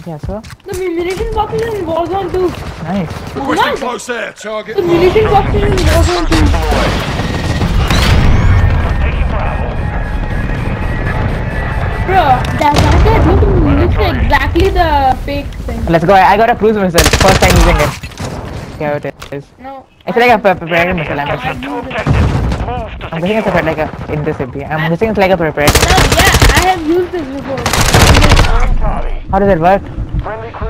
Yeah, so? The munition box is in Warzone 2. Nice. Requesting close air. Target. The munition box is in Warzone 2. Bro, that looks exactly the fake thing. Let's go. I got a cruise missile. First time using it. Yeah, it is. No. It's like a prepared missile. I'm guessing it's like a intercept. I'm guessing it's like a prepared. No, yeah, I have used this before. How does it work? Friendly